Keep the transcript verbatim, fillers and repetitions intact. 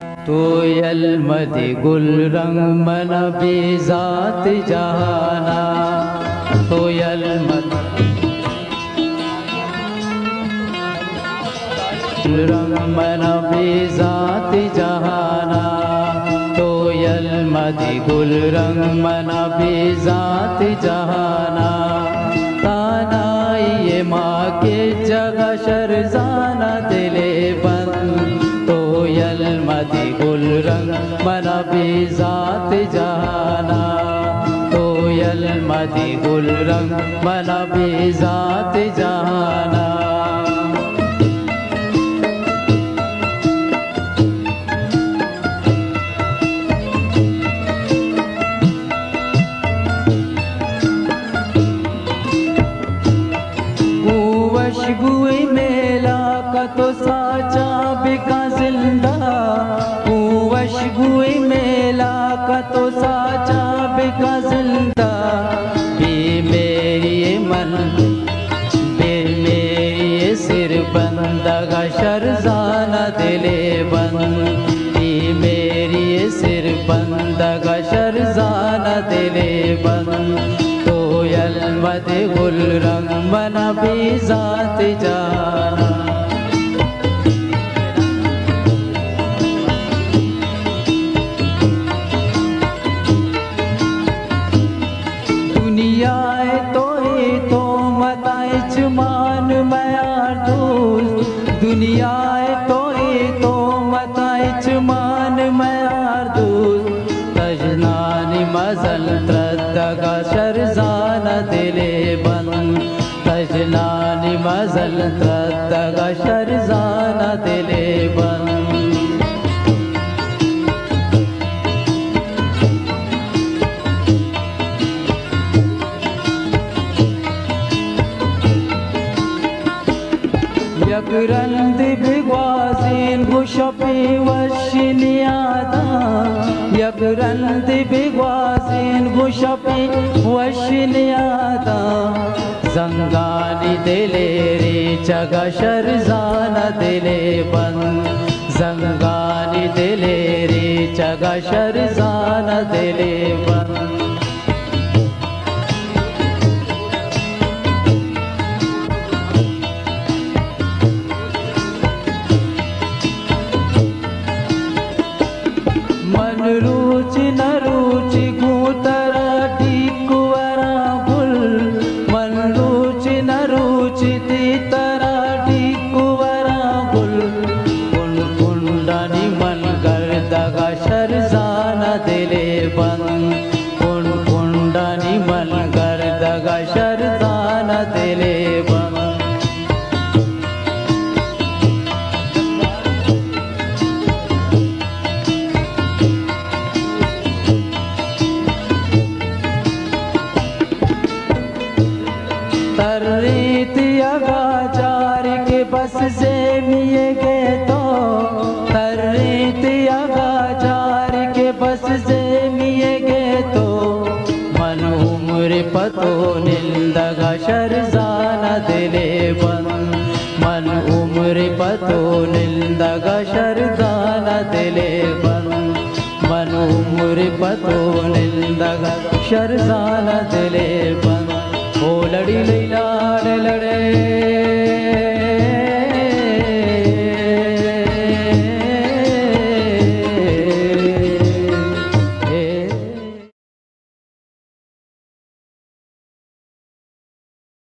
तोयल मदि गुल रंग मन बेजात जहाना, तोयल मदि गुल रंग मन बेजात जहाना, तोयल मदि गुल रंग मन बेजात जहाना। ताना ये माँ के जगह शरजाना दिले बंद, तोयल मदि गुल रंग मन बेजात जहाना, तोयल मदि गुल रंग मन बेजात जहाना। खुशबुए मेला का तो साचा बिका जिंदा, खुशबुए मेला का तो साचा बिका जिंदा। बे मेरी मन बे मेरी सिर बंदगा शरजाना दिले बंद, बे मेरी सिर बंदगा शरजाना दिले बंद। तोयल मदि गुल रंग मन बेजात जहाना, दुनिया तो ही तो मताए चुमान मयार दोस्त, दुनिया तो ही तो मताए चुमान मयार दोस्त। तजनानी मजल त्रदगा शरजाना दिले बंद, तजनानी मजल त्रदगा शरजाना दिले बंद। यकरंद बिगवाजीन गुशपी वशिनियादा, यकरंद बिगवाजीन गुशपी वशिनियादा। जंगानी दिले रे जगा शरजाना दिले बंद, जंगानी दिले रे जगा शरजाना दिले बंद। रुचि न रुचि गुतरा टिकुवरा गुल, मन रुचि न रुचि तीतरा टिकुवरा गुल। कुन कुंडनी मन गर्दगा शरजाना दिले बंद, कुन कुंडनी मन गर्दगा शरजाना दिले बंद। तर्रीत यगाजार के बस से मिये गए तो, तर्रीत यगाजार के बस से मिये गए तो। मन उम्र पतो निंदगा शरजाना दिले बंद, मन उम्र पतो निंदगा शरजाना दिले बंद, मन उम्र पतो निंदगा शरजाना दिले बंद। ओ लड़ी लैला लड़े